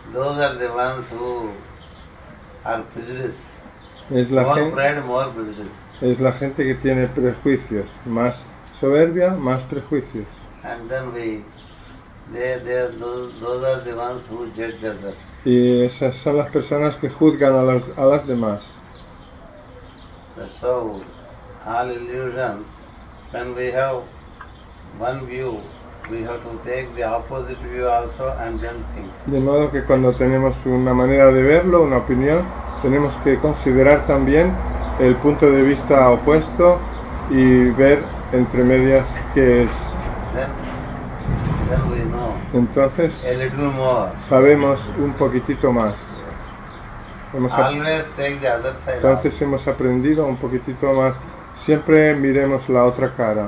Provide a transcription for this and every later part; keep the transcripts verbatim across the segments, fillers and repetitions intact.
Those are the ones who are prejudiced. Es la, More gen- pride, more prejudice. es la gente que tiene prejuicios, más soberbia, más prejuicios. And then we, they, they, those, those are the ones who judge others. Y esas son las personas que juzgan a, los, a las demás. So, all illusions, when we have one view, we have to take the opposite view also and then think. De modo que cuando tenemos una manera de verlo, una opinión, tenemos que considerar también el punto de vista opuesto y ver entre medias qué es. Then, then we know Entonces a little more. sabemos un poquitito más. Hemos ap- Always take the other side. Entonces hemos aprendido un poquitito más. Siempre miremos la otra cara.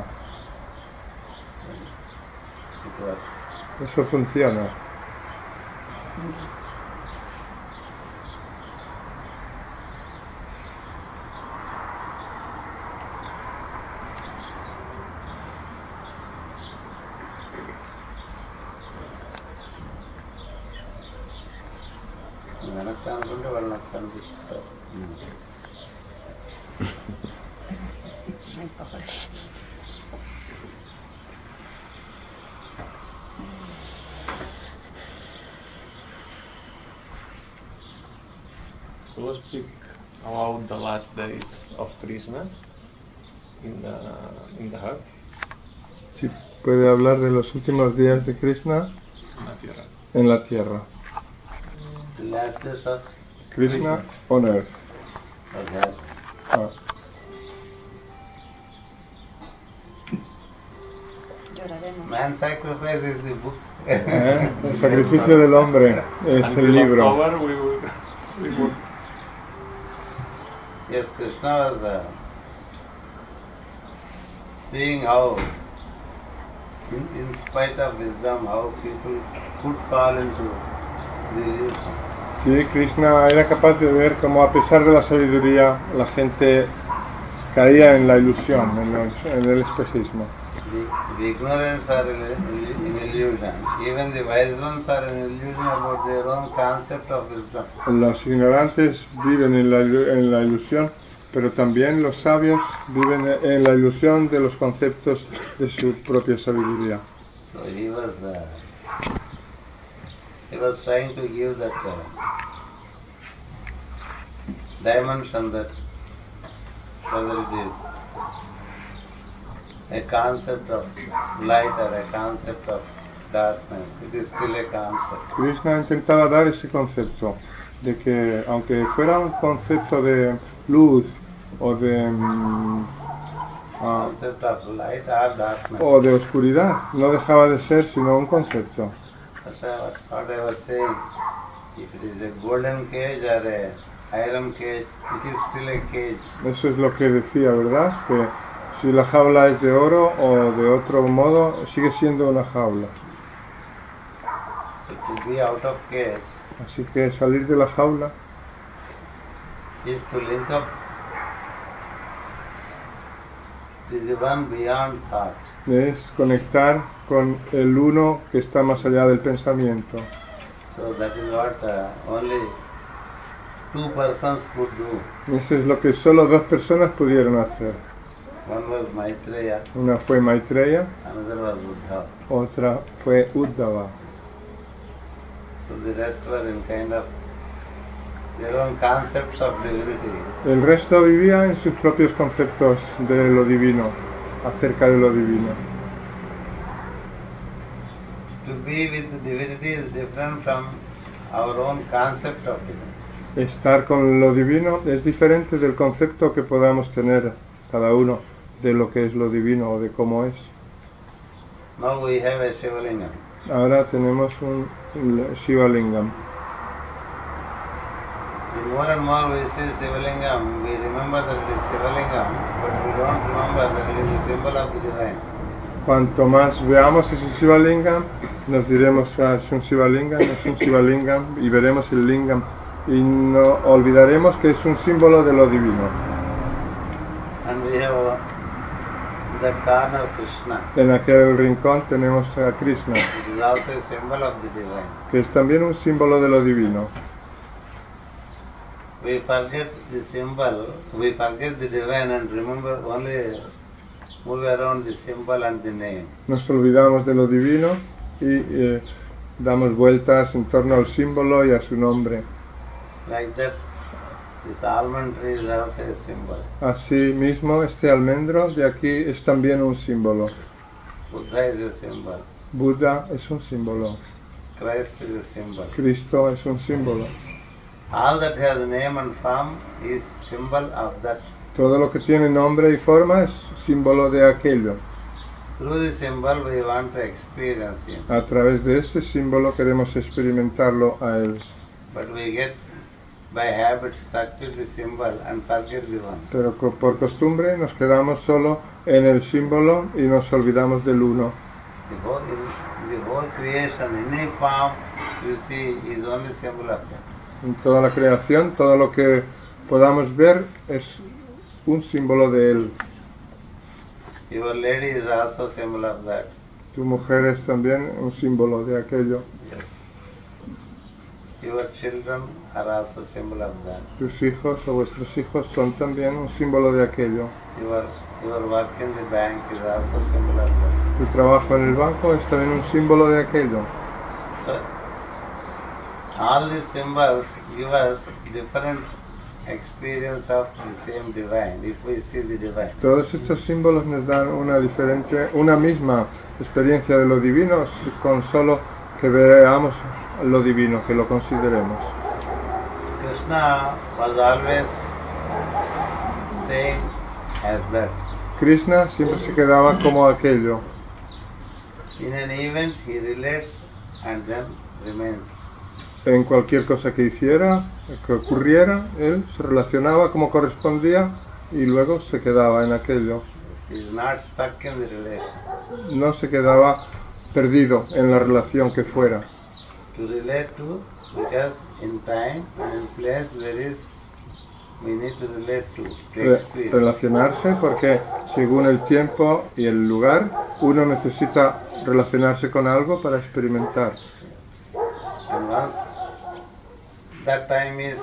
It works. Eso funciona. వెనక్కి అనుకుంటే వాళ్ళు నాకు కనిపిస్తారు. We'll speak about the last days of Krishna in the in the heart, Si puede hablar de los últimos días de Krishna in la tierra. en la tierra. The last days of Krishna on earth. okay. Ah. Lloraremos. Man sacrifice is the book. ¿Eh? El sacrificio del hombre es el Until libro. October, we will, we will Yes, Krishna was uh, seeing how, in, in spite of wisdom, how people could fall into the illusions. Sí, Krishna era capaz de ver cómo a pesar de la sabiduría la gente caía en la ilusión, en, los- en el espejismo. The, the ignorance are in, in illusion. Even the wise ones are in illusion about their own concept of wisdom. Los ignorantes viven en la, ilu- en la ilusión, pero también los sabios viven en la ilusión de los conceptos de su propia sabiduría. So he was uh, he was trying to give that uh, dimension that whether it is a concept of light or a concept of darkness, it is still a concept. Krishna intentaba dar ese concepto de que aunque fuera un concepto de luz o de mm, ah, Concept of light or darkness. o de oscuridad, no dejaba de ser sino un concepto. That's what what I was saying. If it is a golden cage or a iron cage, it is still a cage. Eso es lo que decía, ¿verdad? Que si la jaula es de oro o de otro modo, sigue siendo una jaula. So to be out of cage Así que salir de la jaula is to link up with the one beyond thought. es conectar con el uno que está más allá del pensamiento. So that is what uh, only two persons could do. Eso es lo que solo dos personas pudieron hacer. One was Maitreya, Una fue Maitreya, another was Uddhava. otra fue Uddhava. So the rest were in kind of their own concepts of divinity. El resto vivía en sus propios conceptos de lo divino, acerca de lo divino. To be with the divinity is different from our own concept of divinity. Estar con lo divino es diferente del concepto que podamos tener cada uno de lo que es lo divino o de cómo es. Now we have a Shivalingam. Ahora tenemos un un Shiva Lingam. The more and more we see Shivalingam, we remember that it is Shivalingam, but we don't remember that it is a symbol of the divine. Cuanto más veamos ese Shiva Lingam, nos diremos ah, es un Shiva Lingam, es un Shiva Lingam, y veremos el Lingam y no olvidaremos que es un símbolo de lo divino. And we have that corner Krishna. En aquel rincón tenemos a Krishna, It is also a symbol of the divine. que es también un símbolo de lo divino. We forget the symbol, we forget the divine and remember only move around the symbol and the name. Nos olvidamos de lo divino y eh, damos vueltas en torno al símbolo y a su nombre. Like that, this almond tree is also a symbol. Así mismo, este almendro de aquí es también un símbolo. Buddha is a symbol. Buda es un símbolo. Christ is a symbol. Cristo es un símbolo. All that has name and form is symbol of that. Todo lo que tiene nombre y forma es símbolo de aquello. Through the symbol we want to experience him. A través de este símbolo queremos experimentarlo a él. But we get by habit stuck with the symbol and forget the one. Pero co- por costumbre nos quedamos solo en el símbolo y nos olvidamos del uno. The whole, in the whole creation, any form you see is only symbol of that. En toda la creación, todo lo que podamos ver es un símbolo de él. Your lady is also symbol of that. Tu mujer es también un símbolo de aquello. Yes. Your children are also symbol of that. Tus hijos o vuestros hijos son también un símbolo de aquello. Your your work in the bank is also symbol of that. Tu trabajo en el banco es también un símbolo de aquello. So, all these symbols give us different experience of the same divine, if we see the divine. Todos estos símbolos nos dan una diferente, una misma experiencia de lo divino con solo que veamos lo divino, que lo consideremos. Krishna was always staying as that. Krishna siempre se quedaba como aquello. In an event he relates and then remains. En cualquier cosa que hiciera, que ocurriera, él se relacionaba como correspondía y luego se quedaba en aquello. He is not stuck in the relation. No se quedaba perdido en la relación que fuera. To relate to, because in time and in place there is, we need to relate to, to Re- experience. relacionarse porque según el tiempo y el lugar uno necesita relacionarse con algo para experimentar. And once that time is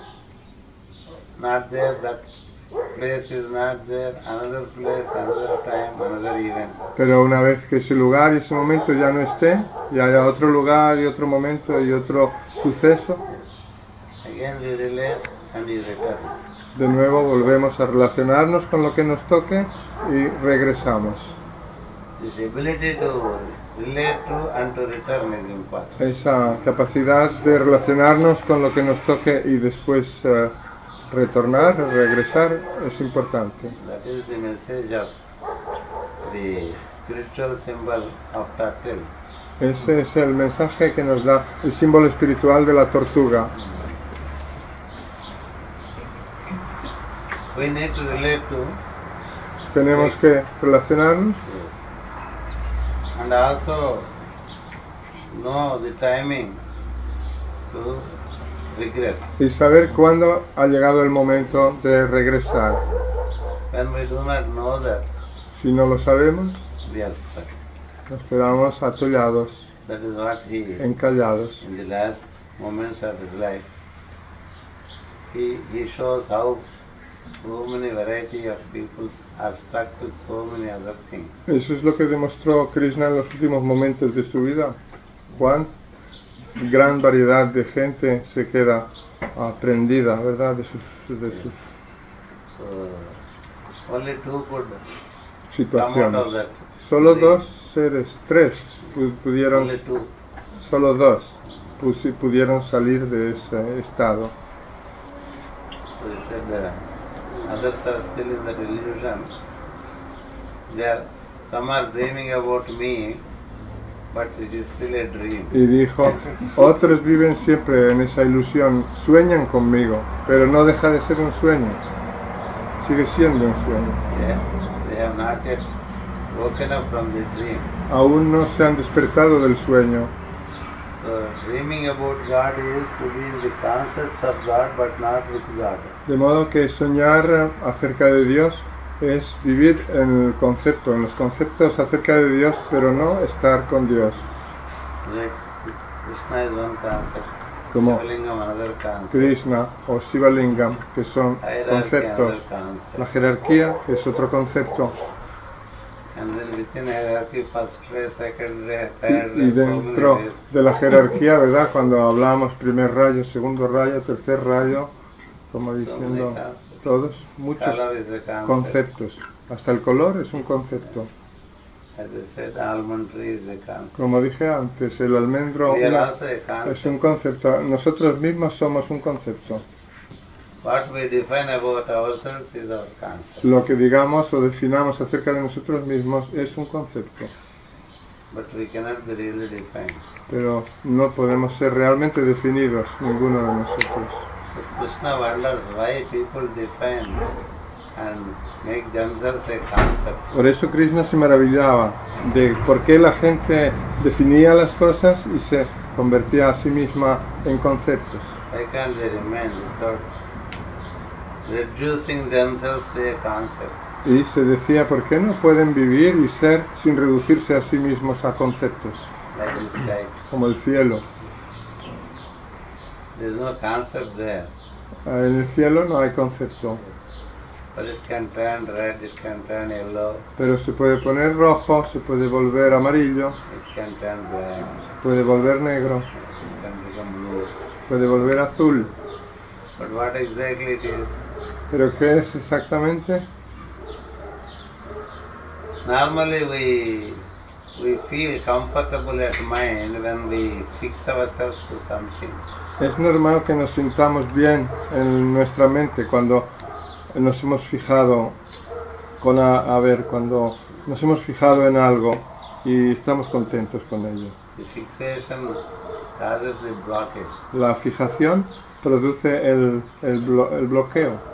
not there, that place is not there, another place, another time, another event. Pero una vez que ese lugar y ese momento ya no esté, ya haya otro lugar y otro momento y otro suceso, Again we relate and we return. de nuevo volvemos a relacionarnos con lo que nos toque y regresamos. This ability to relate to and to return is important. Esa capacidad de relacionarnos con lo que nos toque y después eh, retornar, regresar, es importante. That is the message of the spiritual symbol of turtle. Ese es el mensaje que nos da el símbolo espiritual de la tortuga. We need to relate to, Tenemos que relacionarnos yes, and also know the timing to regress. y saber cuándo ha llegado el momento de regresar. When we do not know that, Si no lo sabemos, we are stuck. nos quedamos atollados, That is what he, encallados. in the last moments of his life, he, he shows how so many variety of people are stuck with so many other things. Eso es lo que demostró Krishna en los últimos momentos de su vida. Cuán gran variedad de gente se queda aprendida, ¿verdad? De sus, de sus So, only two could come out of situaciones. that. Solo dos seres, tres, pu- pudieron, Only two. solo dos pusi- pudieron salir de ese estado. So he said that others are still in that illusion. They are, some are dreaming about me, but it is still a dream. Y dijo, otros viven siempre en esa ilusión, sueñan conmigo, pero no deja de ser un sueño, sigue siendo un sueño. Yeah, they have not yet woken up from the dream. Aún no se han despertado del sueño. So dreaming about God is to be in the concepts of God, but not with God. De modo que soñar acerca de Dios es vivir en el concepto, en los conceptos acerca de Dios, pero no estar con Dios. Like Krishna is one concept, Como Shivalingam another concept, Krishna o Shiva Lingam, que son hierarchy conceptos. another concept. La jerarquía es otro concepto. And then within hierarchy, first ray, second ray, Y, third y ray, so many dentro rays. de la jerarquía, ¿verdad? Cuando hablamos primer rayo, segundo rayo, tercer rayo, como diciendo todos, muchos Color is a concept. conceptos. Hasta el color es un concepto. As I said, almond tree is a concept. Como dije antes, el almendro We are una- also a es concept. un concepto. Nosotros mismos somos un concepto. What we define about ourselves is our concept. Lo que digamos o definamos acerca de nosotros mismos es un concepto. But we cannot be really defined. Pero no podemos ser realmente definidos, ninguno de nosotros. So Krishna wonders why people define and make themselves a concept. Por eso Krishna se maravillaba de por qué la gente definía las cosas y se convertía a sí misma en conceptos. Why can't they remain without reducing themselves to a concept? Y se decía, ¿por qué no pueden vivir y ser sin reducirse a sí mismos a conceptos? Like the sky. Como el cielo. There is no concept there. En el cielo no hay concepto, But it can turn red, it can turn yellow, pero se puede poner rojo, se puede volver amarillo, it can turn black, se puede volver negro, it can become blue. puede volver azul. But what exactly it is? ¿Pero qué es exactamente? Normally we we feel comfortable at mind when we fix ourselves to something. Es normal que nos sintamos bien en nuestra mente cuando nos hemos fijado con a, a ver, cuando nos hemos fijado en algo y estamos contentos con ello. The fixation causes the blockage. La fijación produce el, el, blo- el bloqueo.